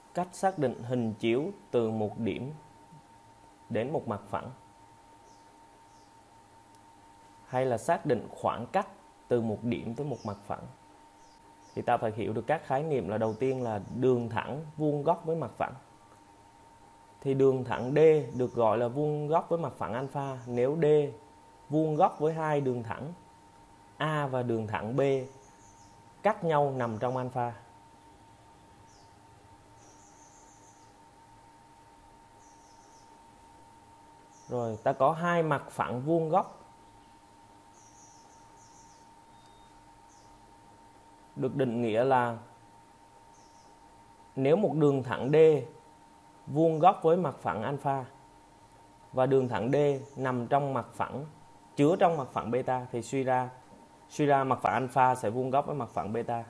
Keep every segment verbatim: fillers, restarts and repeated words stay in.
Cách xác định hình chiếu từ một điểm đến một mặt phẳng, hay là xác định khoảng cách từ một điểm tới một mặt phẳng, thì ta phải hiểu được các khái niệm. Là đầu tiên là đường thẳng vuông góc với mặt phẳng. Thì đường thẳng D được gọi là vuông góc với mặt phẳng alpha nếu D vuông góc với hai đường thẳng A và đường thẳng B cắt nhau nằm trong alpha. Rồi ta có hai mặt phẳng vuông góc được định nghĩa là nếu một đường thẳng D vuông góc với mặt phẳng alpha và đường thẳng D nằm trong mặt phẳng, chứa trong mặt phẳng beta, thì suy ra suy ra mặt phẳng alpha sẽ vuông góc với mặt phẳng beta.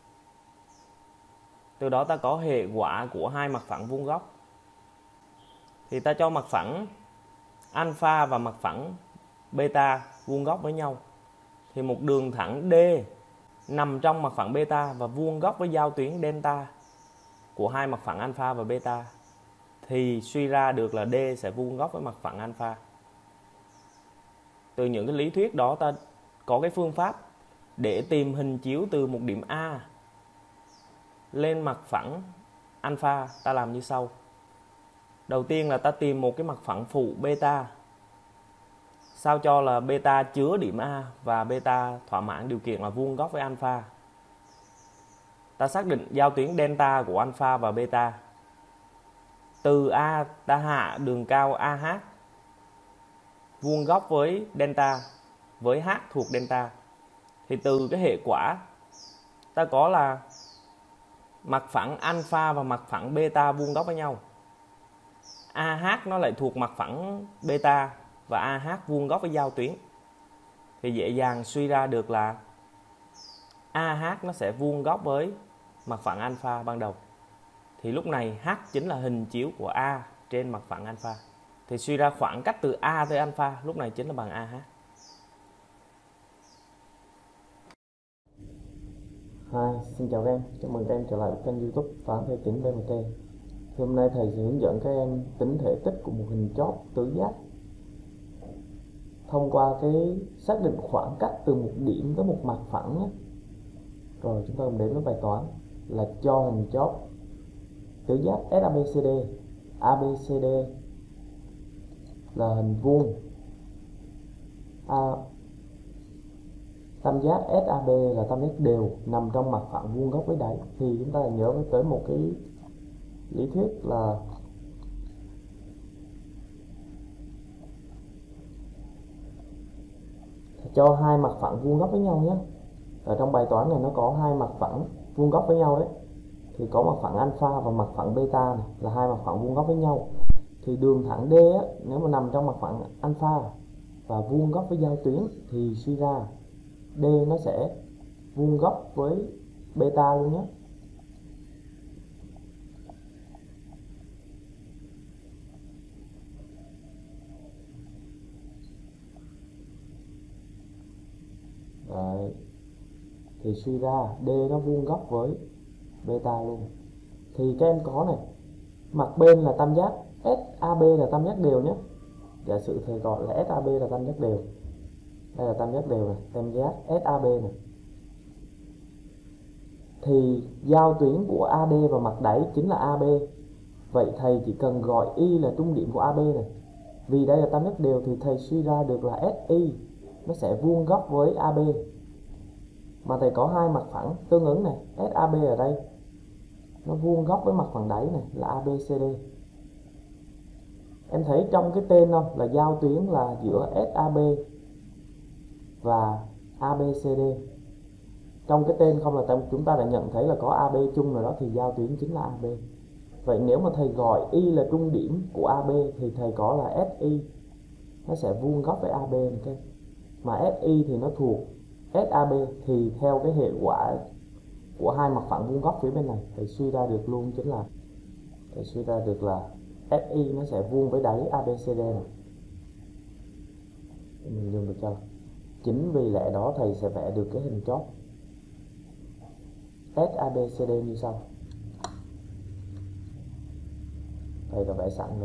Từ đó ta có hệ quả của hai mặt phẳng vuông góc. Thì ta cho mặt phẳng alpha và mặt phẳng beta vuông góc với nhau, thì một đường thẳng D nằm trong mặt phẳng beta và vuông góc với giao tuyến delta của hai mặt phẳng alpha và beta, thì suy ra được là D sẽ vuông góc với mặt phẳng alpha. Từ những cái lý thuyết đó, ta có cái phương pháp để tìm hình chiếu từ một điểm A lên mặt phẳng alpha. Ta làm như sau. Đầu tiên là ta tìm một cái mặt phẳng phụ beta, sao cho là beta chứa điểm A và beta thỏa mãn điều kiện là vuông góc với alpha. Ta xác định giao tuyến delta của alpha và beta. Từ A ta hạ đường cao a hát vuông góc với delta với H thuộc delta. Thì từ cái hệ quả ta có là mặt phẳng alpha và mặt phẳng beta vuông góc với nhau. a hát nó lại thuộc mặt phẳng beta và a hát vuông góc với giao tuyến. Thì dễ dàng suy ra được là a hát nó sẽ vuông góc với mặt phẳng alpha ban đầu. Thì lúc này H chính là hình chiếu của A trên mặt phẳng alpha. Thì suy ra khoảng cách từ A tới alpha lúc này chính là bằng a hát. Hi, xin chào các em, chào mừng các em trở lại với kênh YouTube Toán Thầy Tính bê em tê. Thì hôm nay thầy sẽ hướng dẫn các em tính thể tích của một hình chóp tứ giác thông qua cái xác định khoảng cách từ một điểm tới một mặt phẳng nhé. Rồi chúng ta cùng đến với bài toán là cho hình chóp tứ giác ét a bê xê đê. a bê xê đê là hình vuông, A, tam giác ét a bê là tam giác đều nằm trong mặt phẳng vuông góc với đáy. Thì chúng ta nhớ tới một cái lý thuyết là cho hai mặt phẳng vuông góc với nhau nhé. Ở trong bài toán này nó có hai mặt phẳng vuông góc với nhau đấy. Thì có mặt phẳng alpha và mặt phẳng beta này, là hai mặt phẳng vuông góc với nhau. Thì đường thẳng D á, nếu mà nằm trong mặt phẳng alpha và vuông góc với giao tuyến thì suy ra D nó sẽ vuông góc với beta luôn nhé. Đấy. Thì suy ra D nó vuông góc với beta luôn. Thì các em có này, mặt bên là tam giác ét a bê là tam giác đều nhé. Giả sử thầy gọi là ét a bê là tam giác đều. Đây là tam giác đều này, tam giác ét a bê này. Thì giao tuyến của a đê và mặt đáy chính là a bê. Vậy thầy chỉ cần gọi Y là trung điểm của a bê này. Vì đây là tam giác đều thì thầy suy ra được là ét i nó sẽ vuông góc với a bê. Mà thầy có hai mặt phẳng tương ứng này, ét a bê ở đây nó vuông góc với mặt phẳng đáy này là a bê xê đê. Em thấy trong cái tên không, là giao tuyến là giữa ét a bê và a bê xê đê. Trong cái tên không là chúng ta đã nhận thấy là có a bê chung rồi đó, thì giao tuyến chính là a bê. Vậy nếu mà thầy gọi Y là trung điểm của a bê thì thầy có là ét i nó sẽ vuông góc với a bê này. Mà ét i thì nó thuộc ét a bê, thì theo cái hệ quả của hai mặt phẳng vuông góc phía bên này thầy suy ra được luôn chính là thầy suy ra được là ét i nó sẽ vuông với đáy a bê xê đê này. Mình dùng được chưa? Chính vì lẽ đó thầy sẽ vẽ được cái hình chóp ét a bê xê đê như sau. Thầy đã vẽ sẵn rồi.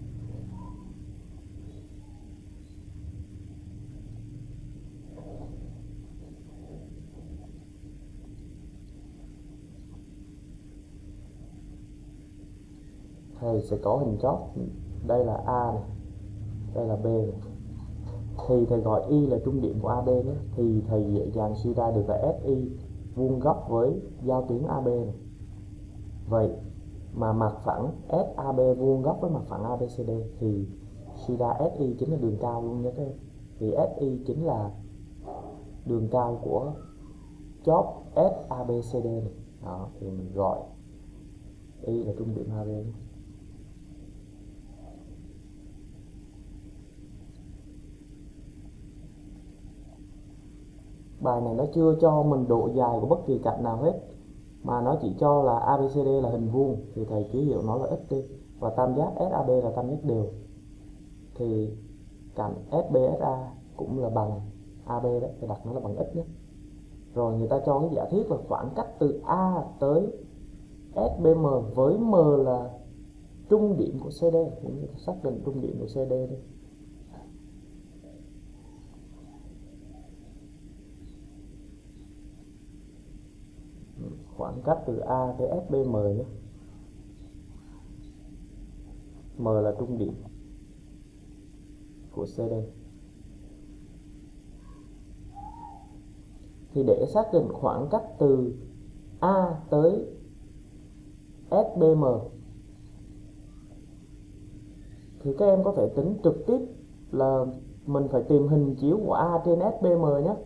Thầy sẽ có hình chóp, đây là A này, đây là B này. Thì thầy gọi Y là trung điểm của a bê nhé. Thì thầy dễ dàng suy ra được là ét i vuông góc với giao tuyến a bê này. Vậy mà mặt phẳng ét a bê vuông góc với mặt phẳng a bê xê đê thì suy ra ét i chính là đường cao luôn nhé các em. Thì ét i chính là đường cao của chóp ét a bê xê đê này. Đó, thì mình gọi Y là trung điểm a bê nhé. Bài này nó chưa cho mình độ dài của bất kỳ cạnh nào hết, mà nó chỉ cho là a bê xê đê là hình vuông, thì thầy ký hiệu nó là x đi, và tam giác ét a bê là tam giác đều, thì cạnh ét bê ét a cũng là bằng a bê đấy, thì đặt nó là bằng x nhé. Rồi người ta cho cái giả thiết là khoảng cách từ A tới ét bê em với M là trung điểm của xê đê, cũng xác định trung điểm của xê đê đi. Khoảng cách từ A tới ét bê em nhé. M là trung điểm của xê đê. Thì để xác định khoảng cách từ A tới ét bê em thì các em có thể tính trực tiếp là mình phải tìm hình chiếu của A trên ét bê em nhé.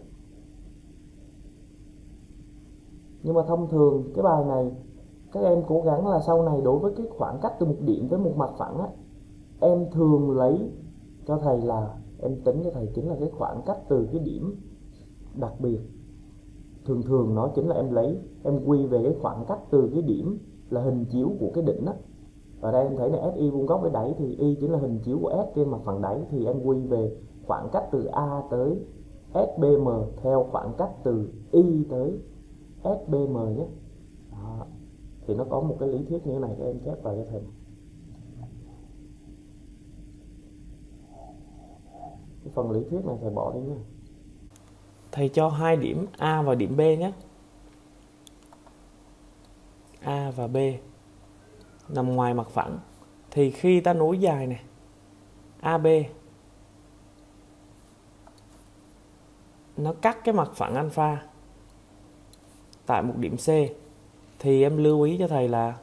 Nhưng mà thông thường cái bài này các em cố gắng là sau này đối với cái khoảng cách từ một điểm với một mặt phẳng á, em thường lấy cho thầy là em tính cho thầy chính là cái khoảng cách từ cái điểm đặc biệt. Thường thường nó chính là em lấy em quy về cái khoảng cách từ cái điểm là hình chiếu của cái đỉnh á. Ở đây em thấy là ét i vuông góc với đáy thì Y chính là hình chiếu của S trên mặt phẳng đáy, thì em quy về khoảng cách từ A tới ét bê em theo khoảng cách từ Y tới ét bê em nhé. Đó. Thì nó có một cái lý thuyết như thế này, các em chép vào cho thầy. Cái phần lý thuyết này thầy bỏ đi nha. Thầy cho hai điểm A và điểm B nhé. A và B nằm ngoài mặt phẳng, thì khi ta nối dài này a bê nó cắt cái mặt phẳng alpha tại một điểm C, thì em lưu ý cho thầy là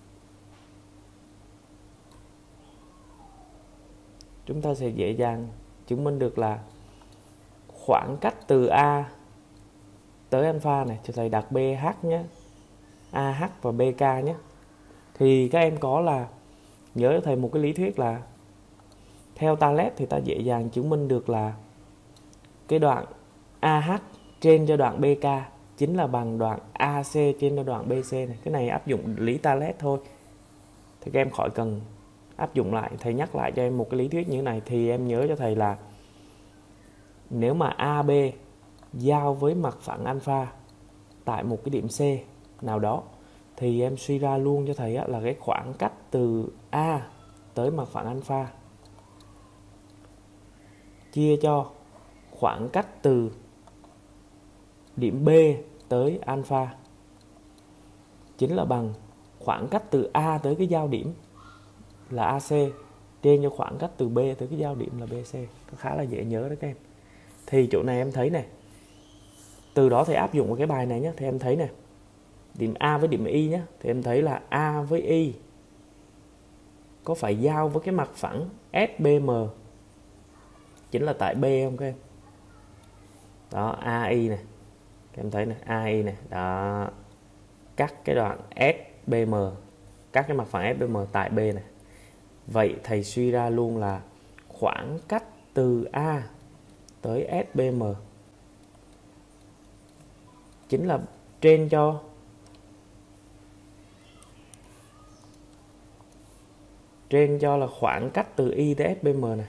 chúng ta sẽ dễ dàng chứng minh được là khoảng cách từ A tới alpha này, cho thầy đặt bê hát nhé, a hát và bê ca nhé. Thì các em có là nhớ cho thầy một cái lý thuyết là theo Thales thì ta dễ dàng chứng minh được là cái đoạn a hát trên cho đoạn bê ca chính là bằng đoạn a xê trên cho đoạn bê xê này. Cái này áp dụng lý Thales thôi, thì các em khỏi cần áp dụng lại. Thầy nhắc lại cho em một cái lý thuyết như thế này, thì em nhớ cho thầy là nếu mà a bê giao với mặt phẳng alpha tại một cái điểm C nào đó, thì em suy ra luôn cho thầy là cái khoảng cách từ A tới mặt phẳng alpha chia cho khoảng cách từ điểm B tới alpha chính là bằng khoảng cách từ A tới cái giao điểm là a xê trên cho khoảng cách từ B tới cái giao điểm là bê xê. Khá là dễ nhớ đấy các em. Thì chỗ này em thấy này, từ đó thầy áp dụng vào cái bài này nhé. Thì em thấy này, điểm A với điểm Y nhé, thì em thấy là A với Y có phải giao với cái mặt phẳng ét bê em chính là tại B không các em? Đó, a i này, các em thấy này, a i này, đó, cắt cái đoạn ét bê em, cắt cái mặt phẳng ét bê em tại B này. Vậy thầy suy ra luôn là khoảng cách từ A tới ét bê em chính là trên cho trên cho là khoảng cách từ Y tới ét bê em này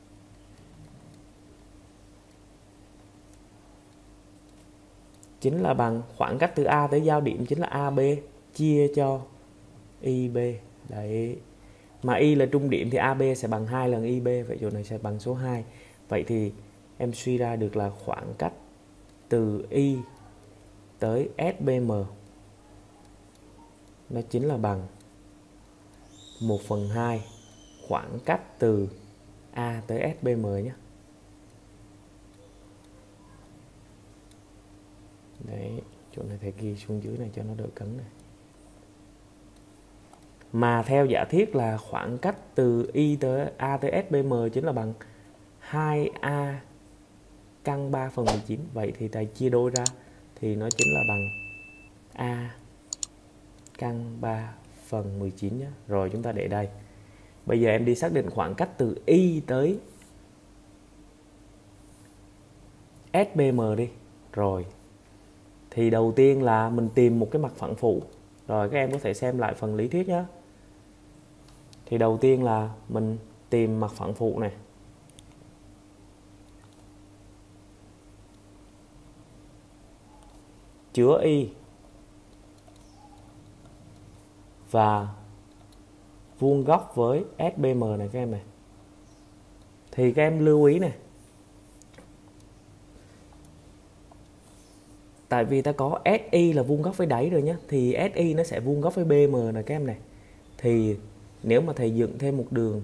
chính là bằng khoảng cách từ A tới giao điểm chính là a bê chia cho i bê. Đấy. Mà Y là trung điểm thì a bê sẽ bằng hai lần i bê, vậy chỗ này sẽ bằng số hai. Vậy thì em suy ra được là khoảng cách từ Y tới ét bê em nó chính là bằng một phần hai khoảng cách từ A tới ét bê em nhé. Đấy, chỗ này thầy ghi xuống dưới này cho nó đỡ cấn này. Mà theo giả thiết là khoảng cách từ Y tới A tới ét bê em chính là bằng hai a căn ba phần mười chín. Vậy thì thầy chia đôi ra thì nó chính là bằng A căn ba phần mười chín nhé. Rồi chúng ta để đây. Bây giờ em đi xác định khoảng cách từ Y tới ét bê em đi. Rồi thì đầu tiên là mình tìm một cái mặt phẳng phụ. Rồi các em có thể xem lại phần lý thuyết nhé. Thì đầu tiên là mình tìm mặt phẳng phụ này. Chứa Y và vuông góc với ét bê em này các em này. Thì các em lưu ý này. Tại vì ta có ét i là vuông góc với đáy rồi nhé. Thì ét i nó sẽ vuông góc với bê em này các em này. Thì nếu mà thầy dựng thêm một đường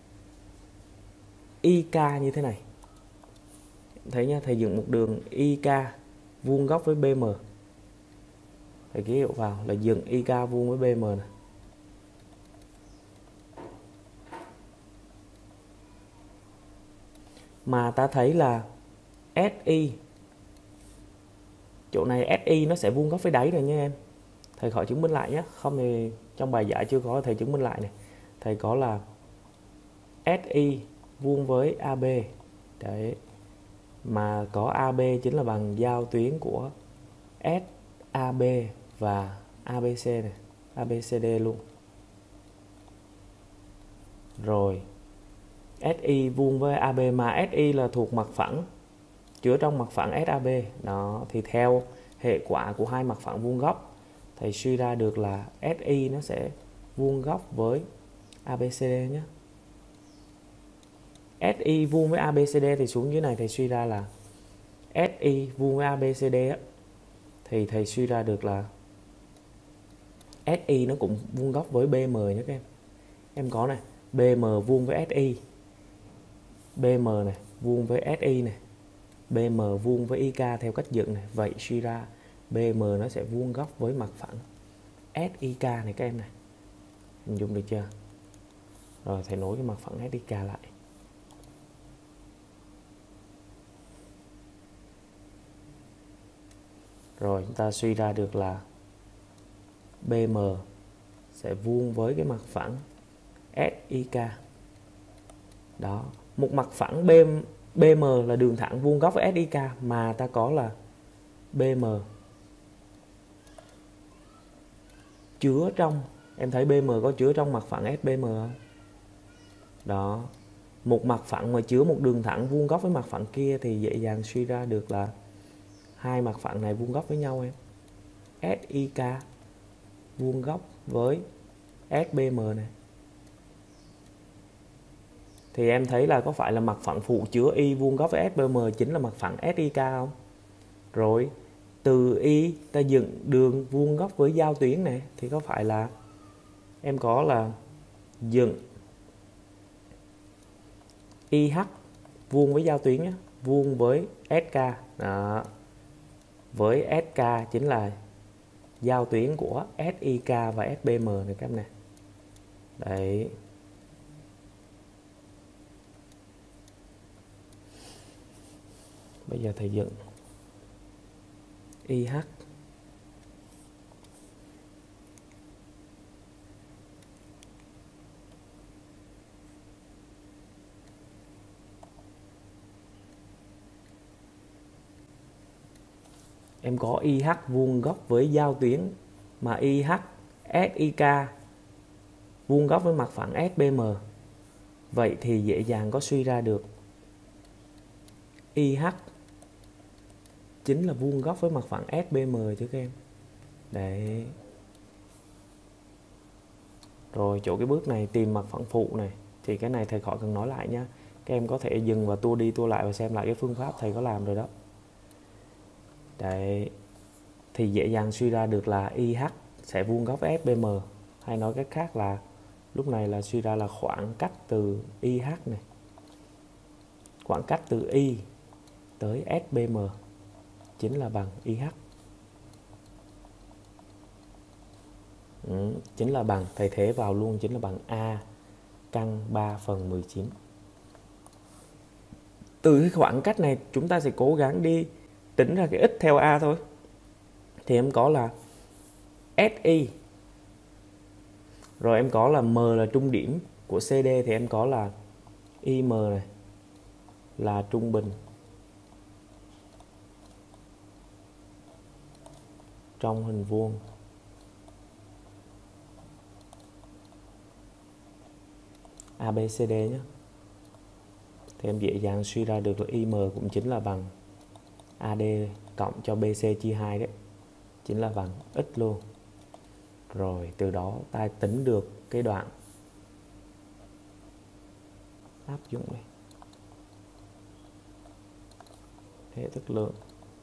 i ca như thế này. Thấy nhá, thầy dựng một đường i ca vuông góc với bê em. Thầy ký hiệu vào là dựng i ca vuông với bê em này. Mà ta thấy là ét i, chỗ này ét i nó sẽ vuông góc với đáy rồi nha em. Thầy khỏi chứng minh lại nhé. Không thì trong bài giải chưa có, thầy chứng minh lại này. Thầy có là ét i vuông với a bê. Đấy. Mà có a bê chính là bằng giao tuyến của ét a bê và a bê xê này, a bê xê đê luôn. Rồi ét i vuông với a bê, mà ét i là thuộc mặt phẳng chứa trong mặt phẳng ét a bê. Đó, thì theo hệ quả của hai mặt phẳng vuông góc, thầy suy ra được là ét i nó sẽ vuông góc với a bê xê đê nhé. ét i vuông với a bê xê đê thì xuống dưới này thầy suy ra là ét i vuông với a bê xê đê á, thì thầy suy ra được là ét i nó cũng vuông góc với bê em nhé các em. Em có này, bê em vuông với ét i, bê em này vuông với ét i này, bê em vuông với i ca theo cách dựng này. Vậy suy ra bê em nó sẽ vuông góc với mặt phẳng ét i ca này các em này. Hình dung được chưa? Rồi thầy nối cái mặt phẳng ét i ca lại. Rồi chúng ta suy ra được là bê em sẽ vuông với cái mặt phẳng ét i ca. Đó, một mặt phẳng bê em là đường thẳng vuông góc với ét i ca, mà ta có là bê em chứa trong, em thấy bê em có chứa trong mặt phẳng ét bê em không? Đó, một mặt phẳng mà chứa một đường thẳng vuông góc với mặt phẳng kia thì dễ dàng suy ra được là hai mặt phẳng này vuông góc với nhau em. ét i ca vuông góc với ét bê em này. Thì em thấy là có phải là mặt phẳng phụ chứa Y vuông góc với ét bê em chính là mặt phẳng ét i ca không? Rồi từ Y ta dựng đường vuông góc với giao tuyến này thì có phải là em có là dựng i hát vuông với giao tuyến nhé, vuông với ét ca. Đó. Với ét ca chính là giao tuyến của ét i ca và ét bê em này các em này. Đấy. Bây giờ thầy dựng i hát em có i hát vuông góc với giao tuyến, mà i hát ét i ca vuông góc với mặt phẳng ét bê em. Vậy thì dễ dàng có suy ra được i hát chính là vuông góc với mặt phẳng ét bê em chứ các em. Đấy. Rồi chỗ cái bước này tìm mặt phẳng phụ này, thì cái này thầy khỏi cần nói lại nhá. Các em có thể dừng và tua đi tua lại và xem lại cái phương pháp thầy có làm rồi đó. Đấy, thì dễ dàng suy ra được là i hát sẽ vuông góc với ép bê em, hay nói cách khác là lúc này là suy ra là khoảng cách từ i hát này, khoảng cách từ y tới ét bê em chính là bằng i hát. Ừ, chính là bằng, thầy thế vào luôn, chính là bằng a căn ba phần mười chín. Từ cái khoảng cách này chúng ta sẽ cố gắng đi tính ra cái x theo a thôi. Thì em có là ét i, rồi em có là m là trung điểm của xê đê, thì em có là i em này là trung bình trong hình vuông a bê xê đê nhé. Thì em dễ dàng suy ra được là i em cũng chính là bằng a đê cộng cho bê xê chia hai đấy, chính là bằng x luôn. Rồi từ đó ta tính được cái đoạn áp dụng này, hệ thức lượng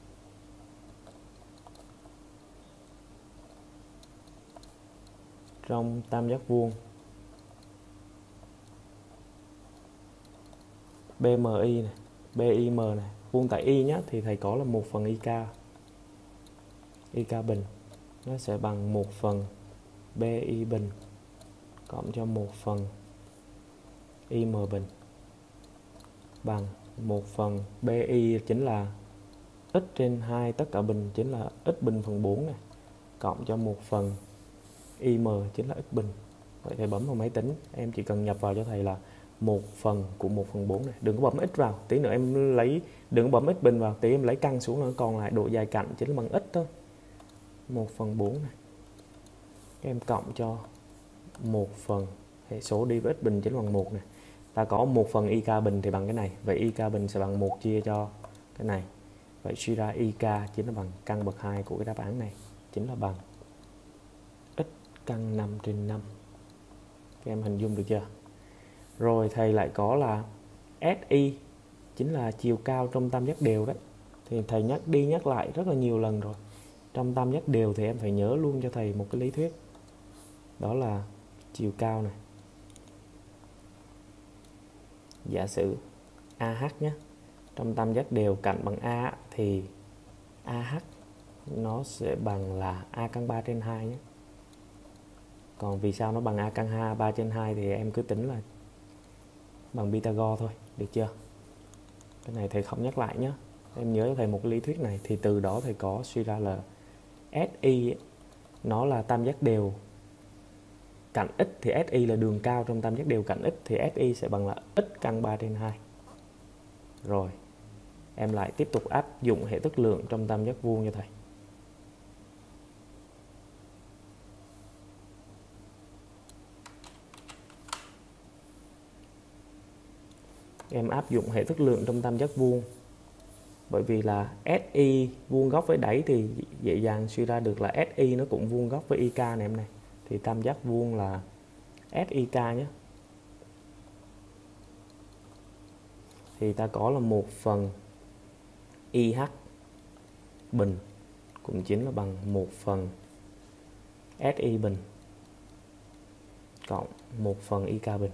trong tam giác vuông bê em i này, bê i em này, vuông tại y nhé, thì thầy có là một phần ik, ik bình nó sẽ bằng một phần bi bình cộng cho một phần im bình bằng một phần bi chính là x trên hai tất cả bình chính là x bình phần bốn này, cộng cho một phần im chính là x bình. Vậy thầy bấm vào máy tính, em chỉ cần nhập vào cho thầy là một phần của một phần bốn này, đừng có bấm x vào, tí nữa em lấy, đừng có bấm x bình vào, tí em lấy căn xuống nữa, còn lại độ dài cạnh chính là bằng x thôi, một phần bốn này, em cộng cho một phần hệ số đi với x bình chính là bằng một này. Ta có một phần ik bình thì bằng cái này, vậy ik bình sẽ bằng một chia cho cái này, vậy suy ra ik chính là bằng căn bậc hai của cái đáp án này, chính là bằng x căn năm trên năm. Các em hình dung được chưa? Rồi thầy lại có là ét i chính là chiều cao trong tam giác đều đấy. Thì thầy nhắc đi nhắc lại rất là nhiều lần rồi. Trong tam giác đều thì em phải nhớ luôn cho thầy một cái lý thuyết. Đó là chiều cao này. Giả sử a hát nhé. Trong tam giác đều cạnh bằng A thì a hát nó sẽ bằng là A căn ba trên hai nhé. Còn vì sao nó bằng A căn hai, ba trên hai thì em cứ tính là bằng Pythagore thôi, được chưa? Cái này thầy không nhắc lại nhé. Em nhớ cho thầy một cái lý thuyết này, thì từ đó thầy có suy ra là ét i nó là tam giác đều cạnh x, thì ét i là đường cao trong tam giác đều cạnh x, thì ét i sẽ bằng là x căn ba trên hai. Rồi em lại tiếp tục áp dụng hệ thức lượng trong tam giác vuông cho thầy. Em áp dụng hệ thức lượng trong tam giác vuông, bởi vì là ét i vuông góc với đáy thì dễ dàng suy ra được là ét i nó cũng vuông góc với ik này em này. Thì tam giác vuông là ét i ca nhé. Thì ta có là một phần i hát bình cũng chính là bằng một phần ét i bình cộng một phần ik bình.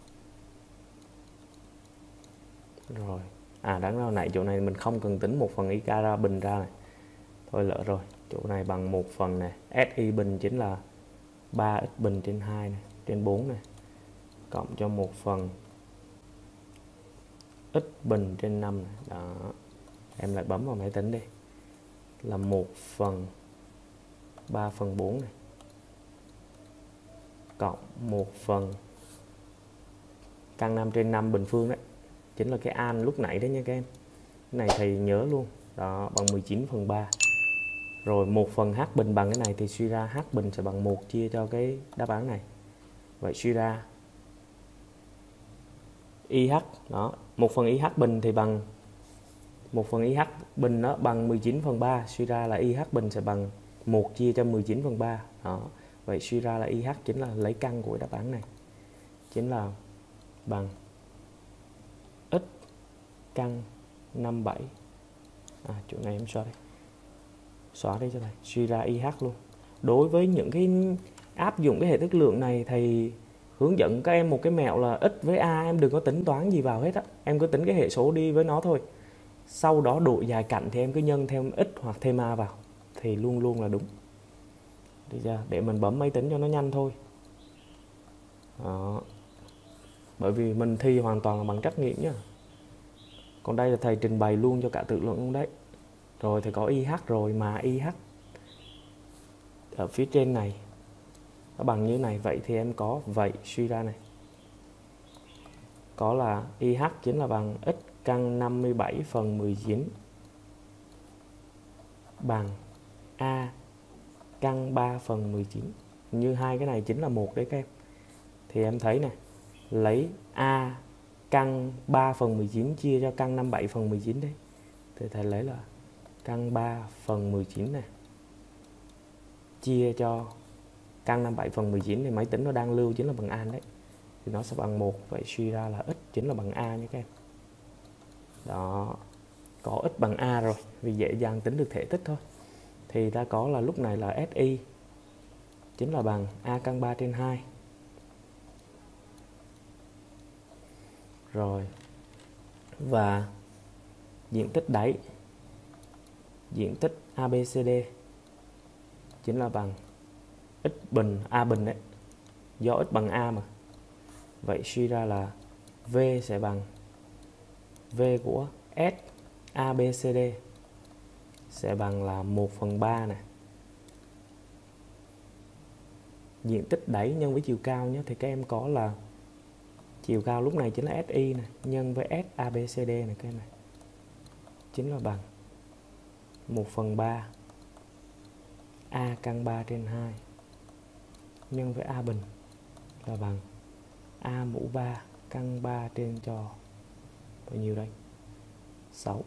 Rồi, à đáng ra này chỗ này mình không cần tính một phần ik ra bình ra này. Thôi lỡ rồi, chỗ này bằng một phần này, ét i bình chính là ba x bình trên hai này, trên bốn này, cộng cho một phần x bình trên năm này. Đó. Em lại bấm vào máy tính đi. Là một phần ba phần bốn này, cộng một phần căn năm trên năm bình phương đấy, chính là cái an lúc nãy đấy nha các em. Cái này thầy nhớ luôn. Đó, bằng mười chín phần ba. Rồi một phần h bình bằng cái này thì suy ra h bình sẽ bằng một chia cho cái đáp án này. Vậy suy ra IH đó, một phần IH bình thì bằng một phần IH bình nó bằng mười chín phần ba, suy ra là IH bình sẽ bằng một chia cho mười chín phần ba. Đó. Vậy suy ra là i hát chính là lấy căn của đáp án này chính là bằng x căn năm mươi bảy. À, chỗ này em xóa đây. Xóa đây cho thầy. Suy ra i hát luôn. Đối với những cái áp dụng cái hệ thức lượng này, thầy hướng dẫn các em một cái mẹo là x với a em đừng có tính toán gì vào hết á. Em cứ tính cái hệ số đi với nó thôi. Sau đó độ dài cạnh thì em cứ nhân thêm x hoặc thêm a vào thì luôn luôn là đúng. Để mình bấm máy tính cho nó nhanh thôi. Đó. Bởi vì mình thi hoàn toàn là bằng trắc nghiệm nhá. Còn đây là thầy trình bày luôn cho cả tự luận luôn đấy. Rồi thầy có i hát rồi, mà i hát ở phía trên này nó bằng như này. Vậy thì em có vậy suy ra này, có là i hát chính là bằng x căn năm mươi bảy phần mười chín bằng a căn ba phần mười chín. Như hai cái này chính là một đấy các em. Thì em thấy này, lấy a căn ba phần mười chín chia cho căn năm mươi bảy phần mười chín đấy. Thì thầy lấy là căn ba phần mười chín này chia cho căn năm mươi bảy phần mười chín, thì máy tính nó đang lưu chính là bằng a đấy. Thì nó sẽ bằng một. Vậy suy ra là x chính là bằng a nha các em. Đó. Có x bằng a rồi, vì dễ dàng tính được thể tích thôi. Thì ta có là lúc này là si chính là bằng a căn ba trên hai. Rồi. Và diện tích đáy, diện tích a bê xê đê chính là bằng x bình a bình đấy. Do x bằng a mà. Vậy suy ra là V sẽ bằng V của S a bê xê đê sẽ bằng là một phần ba này. Diện tích đáy nhân với chiều cao nhé. Thì các em có là chiều cao lúc này chính là si này, nhân với S a bê xê đê này các em này. Chính là bằng một phần ba A căn ba trên hai nhân với A bình là bằng A mũ ba căn ba trên cho bao nhiêu đây? sáu.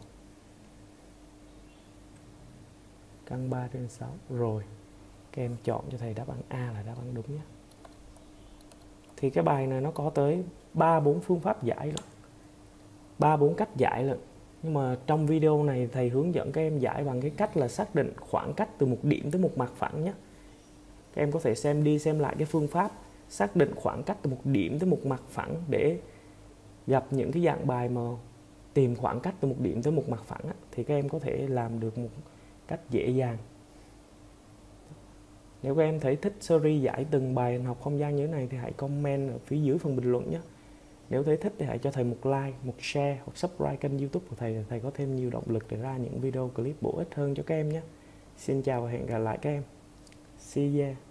Căn ba trên sáu. Rồi các em chọn cho thầy đáp án A là đáp án đúng nhé. Thì cái bài này nó có tới ba bốn phương pháp giải lận, ba bốn cách giải lận. Nhưng mà trong video này thầy hướng dẫn các em giải bằng cái cách là xác định khoảng cách từ một điểm tới một mặt phẳng nhé. Các em có thể xem đi xem lại cái phương pháp xác định khoảng cách từ một điểm tới một mặt phẳng để gặp những cái dạng bài mà tìm khoảng cách từ một điểm tới một mặt phẳng á, thì các em có thể làm được một cách dễ dàng. Nếu các em thấy thích series giải từng bài học không gian như thế này thì hãy comment ở phía dưới phần bình luận nhé. Nếu thấy thích thì hãy cho thầy một like, một share hoặc subscribe kênh YouTube của thầy để thầy có thêm nhiều động lực để ra những video clip bổ ích hơn cho các em nhé. Xin chào và hẹn gặp lại các em. See ya.